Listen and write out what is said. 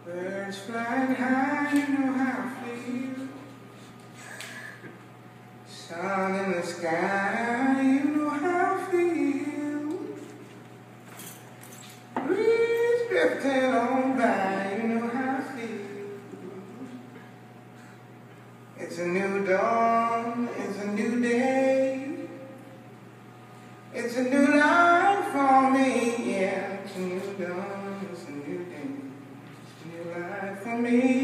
Birds flying high, you know how I feel. Sun in the sky, you know how I feel. Breeze drifting on by, you know how I feel. It's a new dawn, it's a new day. It's a new life for me, yeah. It's a new dawn, it's a new day. It's a new life for me.